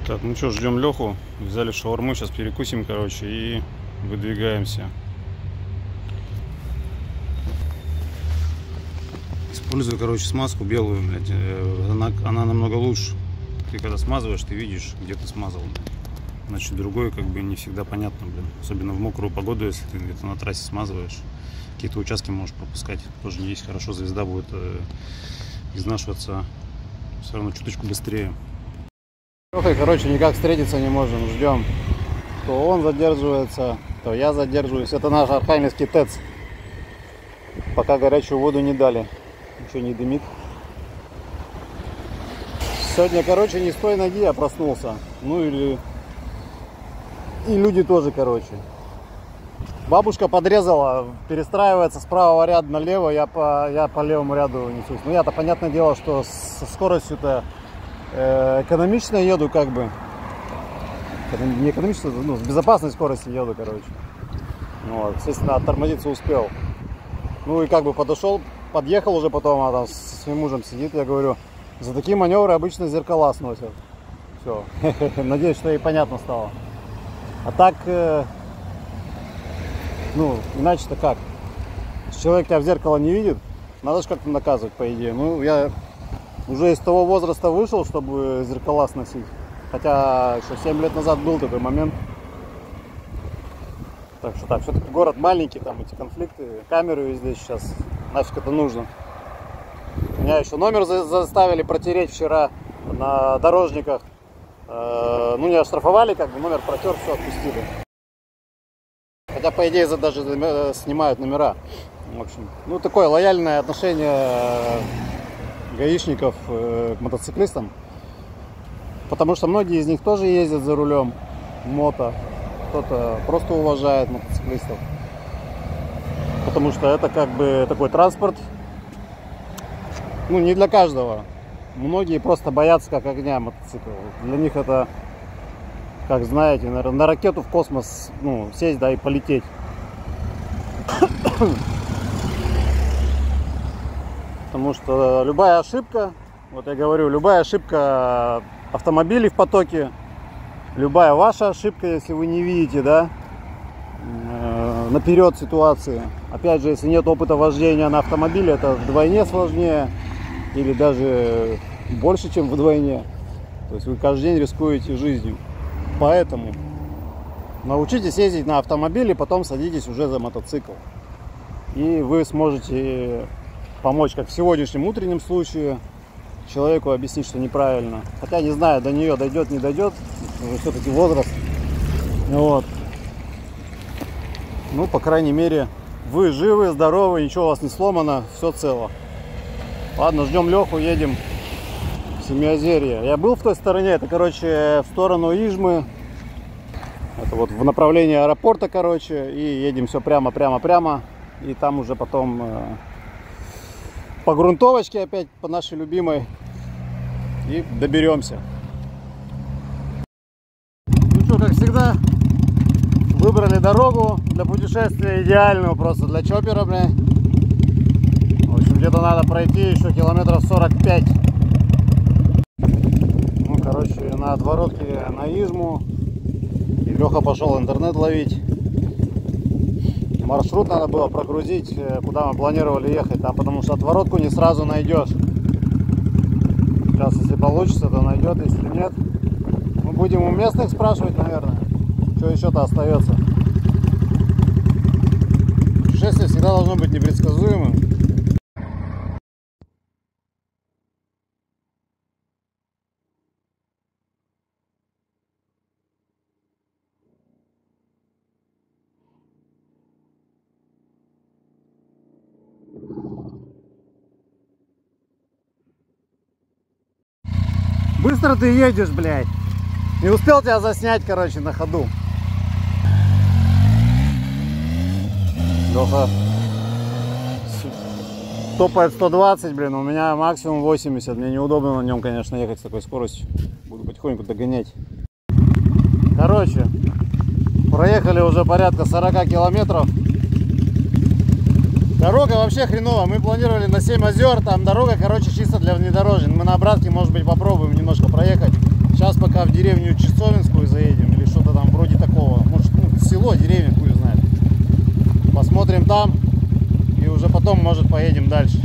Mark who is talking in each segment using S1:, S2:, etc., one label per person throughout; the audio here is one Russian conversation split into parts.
S1: Так, ну что, ждем Леху. Взяли шаурму, сейчас перекусим, короче, и выдвигаемся. Использую, короче, смазку белую, блядь. Она намного лучше. Ты когда смазываешь, ты видишь, где ты смазал. Значит, другой как бы не всегда понятно, блин. Особенно в мокрую погоду, если ты где-то на трассе смазываешь. Какие-то участки можешь пропускать. Тоже не есть хорошо, звезда будет изнашиваться все равно чуточку быстрее.
S2: Короче, никак встретиться не можем, ждем. То он задерживается, то я задерживаюсь. Это наш Архангельский ТЭЦ. Пока горячую воду не дали. Ничего не дымит. Сегодня, короче, не с той ноги я проснулся. Ну или... И люди тоже, короче. Бабушка подрезала, перестраивается с правого ряда налево, я по левому ряду несусь. Ну я-то, понятное дело, что со скоростью-то экономично еду, как бы. Не экономично, ну, с безопасной скоростью еду, короче. Вот, естественно, оттормозиться успел. Ну и как бы подъехал уже потом, а там с своим мужем сидит, я говорю, за такие маневры обычно зеркала сносят. Все. Надеюсь, что ей понятно стало. А так, ну, иначе-то как? Если человек тебя в зеркало не видит, надо же как-то наказывать, по идее. Ну, я уже из того возраста вышел, чтобы зеркала сносить. Хотя еще 7 лет назад был такой момент. Так что так, все-таки город маленький, там эти конфликты, камеры везде сейчас. Нафиг это нужно. Меня еще номер заставили протереть вчера на дорожниках. Ну, не оштрафовали, как бы номер протер, все, отпустили. Хотя, по идее, даже снимают номера. В общем, ну, такое лояльное отношение гаишников к мотоциклистам. Потому что многие из них тоже ездят за рулем мото. Кто-то просто уважает мотоциклистов. Потому что это как бы такой транспорт. Ну, не для каждого. Многие просто боятся как огня мотоцикл. Для них это, как знаете, наверное, на ракету в космос, ну, сесть, да, и полететь. Потому что любая ошибка, вот я говорю, любая ошибка автомобилей в потоке, любая ваша ошибка, если вы не видите, да, наперед ситуации. Опять же, если нет опыта вождения на автомобиле, это вдвойне сложнее. Или даже больше, чем вдвойне. То есть вы каждый день рискуете жизнью. Поэтому научитесь ездить на автомобиле, потом садитесь уже за мотоцикл. И вы сможете помочь, как в сегодняшнем утреннем случае, человеку объяснить, что неправильно. Хотя не знаю, до нее дойдет, не дойдет. Уже все-таки возраст. Вот. Ну, по крайней мере, вы живы, здоровы, ничего у вас не сломано, все цело. Ладно, ждем Леху, едем в Семиозерье. Я был в той стороне, это, короче, в сторону Ижмы. Это вот в направлении аэропорта, короче. И едем все прямо. И там уже потом по грунтовочке опять, по нашей любимой. И доберемся. Ну что, как всегда, выбрали дорогу для путешествия идеальную просто для чоппера, бля. Где-то надо пройти еще километров 45. Ну, короче, на отворотке на Ижму. И Леха пошел интернет ловить. Маршрут надо было прогрузить, куда мы планировали ехать. Там, потому что отворотку не сразу найдешь. Сейчас, если получится, то найдет. Если нет, мы будем у местных спрашивать, наверное. Что еще-то остается. Путешествие всегда должно быть непредсказуемым. Быстро ты едешь, блядь. Не успел тебя заснять, короче, на ходу. Леха топает 120, блин, у меня максимум 80. Мне неудобно на нем, конечно, ехать с такой скоростью. Буду потихоньку догонять. Короче, проехали уже порядка 40 километров. Дорога вообще хреновая. Мы планировали на 7 озер. Там дорога, короче, чисто для внедорожник. Мы на обратке, может быть, попробуем немножко проехать. Сейчас пока пока в деревню Часовенскую заедем или что-то там вроде такого. Может, ну, село, деревня, хуй знает. Посмотрим там и уже потом, может, поедем дальше.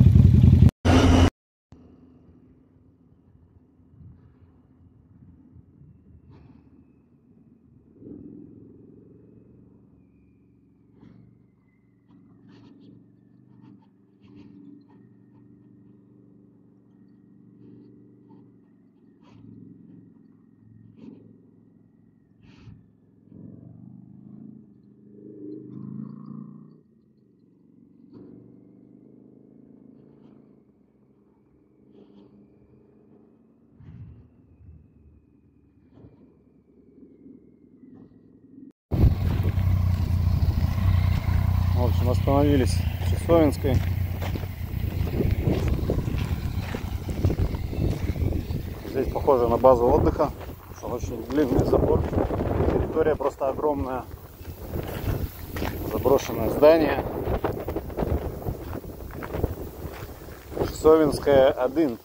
S2: В общем, остановились в Часовенской. Здесь похоже на базу отдыха. Очень длинный забор. Территория просто огромная. Заброшенное здание. Часовенская 1.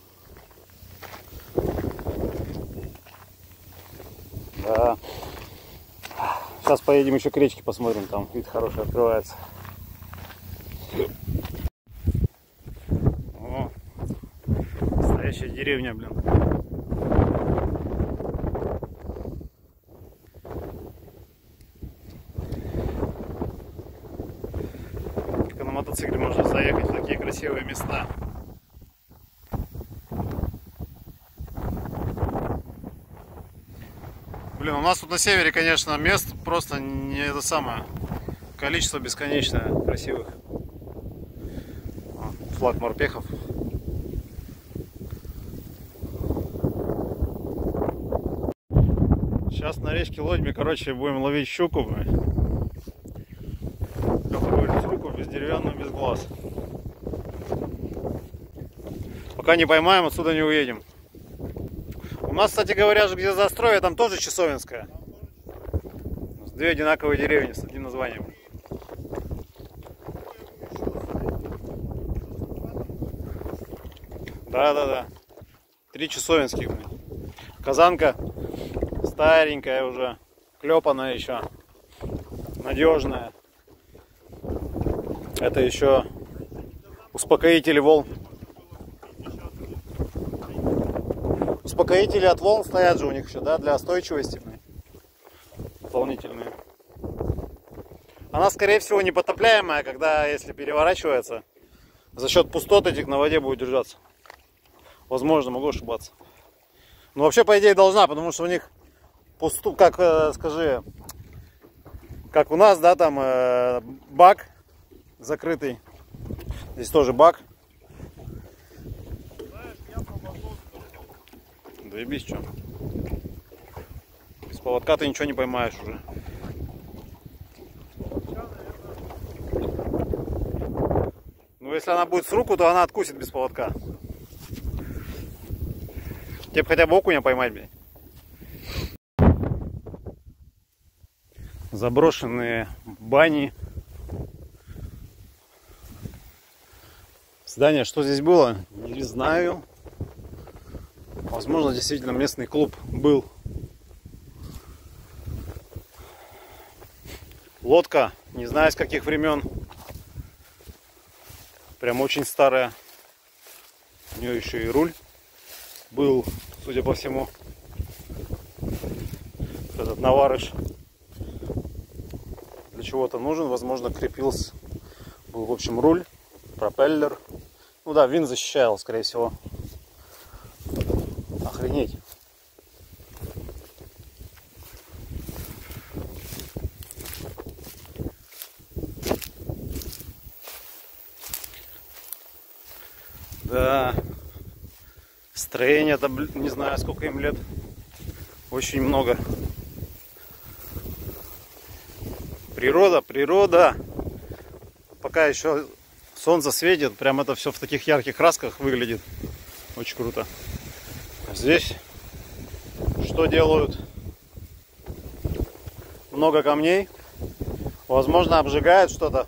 S2: Да. Сейчас поедем еще к речке посмотрим, там вид хороший открывается. О, настоящая деревня, блин. Только на мотоцикле можно заехать в такие красивые места. Блин, у нас тут на севере, конечно, мест просто не это самое. Количество бесконечное красивых. Флаг морпехов. Сейчас на речке Лодьме, короче, будем ловить щуку. Леха говорит, с руку, без деревянного, без глаз. Пока не поймаем, отсюда не уедем. У нас, кстати говоря, же где застрой, там тоже Часовенская. Две одинаковые деревни с одним названием. Да. 3 часовенских. Казанка старенькая уже, клепанная еще, надежная. Это еще успокоители волн. Успокоители от волн стоят же у них еще, да, для остойчивости. Дополнительные. Она, скорее всего, непотопляемая, когда, если переворачивается, за счет пустот этих на воде будет держаться. Возможно, могу ошибаться. Но вообще, по идее, должна, потому что у них пусту, как, скажи, как у нас, да, там бак закрытый. Здесь тоже бак. Доебись, что. Без поводка ты ничего не поймаешь уже. Ну, если она будет с руку, то она откусит без поводка. Тебе хотя бы окуня поймать, блядь. Заброшенные бани. Здание, что здесь было, не знаю. Возможно, действительно местный клуб был. Лодка, не знаю с каких времен. Прям очень старая. У нее еще и руль был, судя по всему. Этот наварыш для чего-то нужен. Возможно, крепился. Был, в общем, руль, пропеллер. Ну да, винт защищал, скорее всего. Охренеть. Да. Строение-то, не знаю, сколько им лет. Очень много. Природа. Пока еще солнце светит, прям это все в таких ярких красках выглядит. Очень круто. Здесь что делают? Много камней. Возможно, обжигают что-то.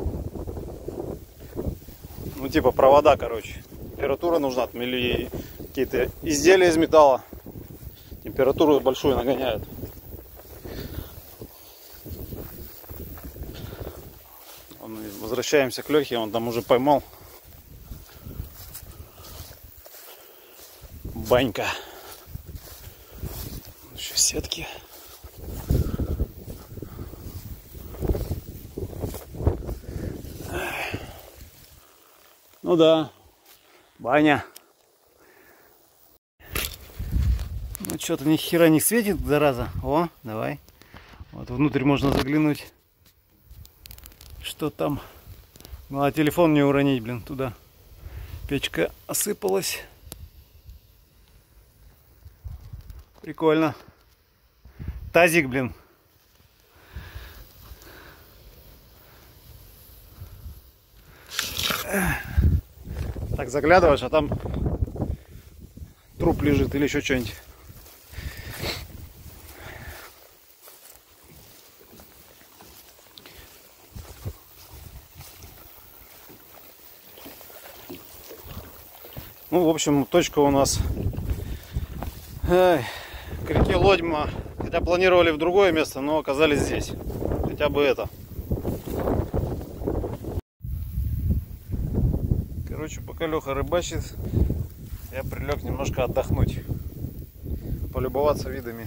S2: Ну, типа провода, короче. Температура нужна там, или какие-то изделия из металла. Температуру большую нагоняют. Возвращаемся к Лехе, он там уже поймал. Банька. Еще сетки. Ну да, баня. Ну что-то ни хера не светит, зараза. О, давай. Вот внутрь можно заглянуть. Что там? Ну а телефон не уронить, блин, туда. Печка осыпалась. Прикольно. Тазик, блин. Так заглядываешь, а там труп лежит или еще что-нибудь. Ну, в общем, точка у нас к реке Лодьма. Хотя планировали в другое место, но оказались здесь. Хотя бы это. Короче, пока Леха рыбачит, я прилег немножко отдохнуть, полюбоваться видами.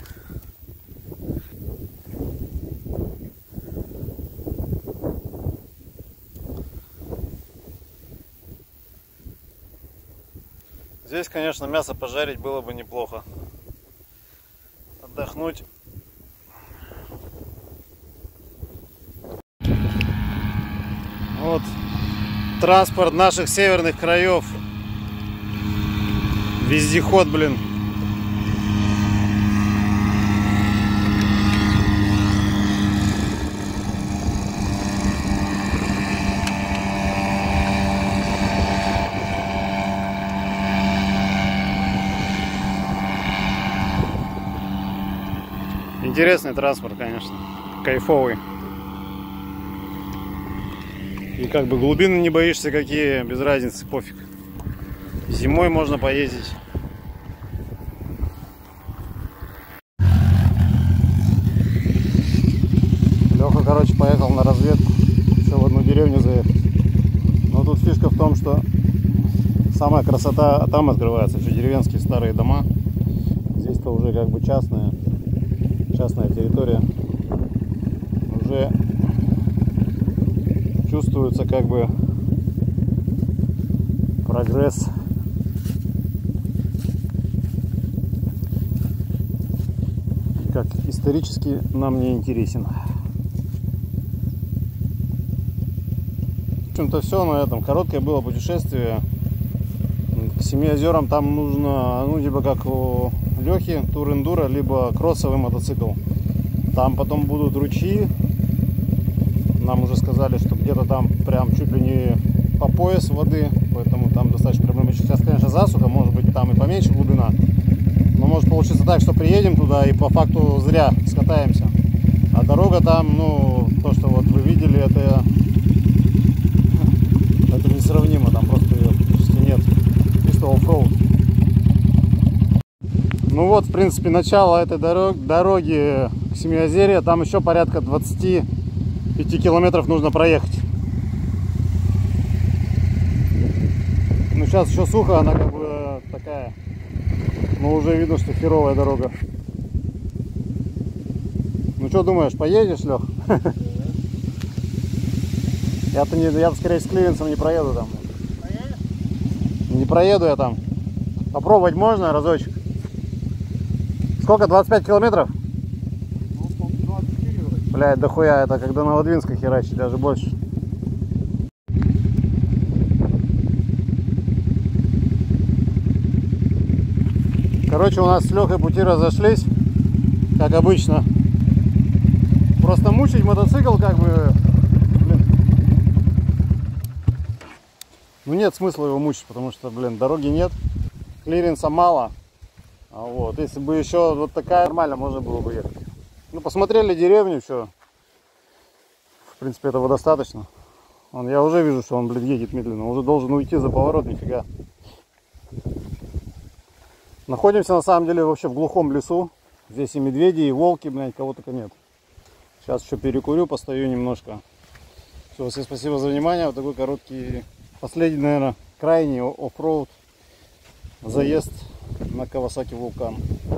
S2: Здесь, конечно, мясо пожарить было бы неплохо. Отдохнуть. Вот транспорт наших северных краев. Вездеход, блин. Интересный транспорт, конечно. Кайфовый. И как бы глубины не боишься какие, без разницы, пофиг. Зимой можно поездить. Леха, короче, поехал на разведку. Еще в одну деревню заехать. Но тут фишка в том, что самая красота там открывается. Еще деревенские старые дома. Здесь-то уже как бы частная территория. Уже чувствуется как бы прогресс. Как исторически нам не интересен. В общем-то все на этом. Короткое было путешествие. К 7 озерам там нужно, ну, либо как у Лехи, тур-эндуро, либо кроссовый мотоцикл. Там потом будут ручьи. Нам уже сказали, что где-то там прям чуть ли не по пояс воды, поэтому там достаточно проблематично. Сейчас, конечно, засуха, может быть, там и поменьше глубина. Но может получиться так, что приедем туда и по факту зря скатаемся. А дорога там, ну, то, что вот вы видели, это несравнимо. Там просто ее почти нет. Чисто оффроуд. Ну вот, в принципе, начало этой дороги к Семиозерье. Там еще порядка 25 километров нужно проехать. Ну сейчас еще сухо, она как бы такая. Но уже видно, что херовая дорога. Ну что думаешь, поедешь, Лех? Я скорее с Кливенцем не проеду там. Не проеду я там. Попробовать можно разочек? Сколько? 25 километров?
S3: Ну, 24.
S2: Блядь, дохуя, это когда на Новодвинской херачить, даже больше. Короче, у нас с Лехой пути разошлись, как обычно. Просто мучить мотоцикл, как бы, блин. Ну нет смысла его мучить, потому что, блин, дороги нет, клиренса мало. А вот, если бы еще вот такая, нормально можно было бы ехать. Ну, посмотрели деревню, все. В принципе, этого достаточно. Я уже вижу, что он, блин, едет медленно. Уже должен уйти за поворот, нифига. Находимся на самом деле вообще в глухом лесу. Здесь и медведи, и волки, блядь, кого только нет. Сейчас еще перекурю, постою немножко. Все, всем спасибо за внимание. Вот такой короткий, последний, наверное, крайний оффроуд заезд на Кавасаки Вулкан.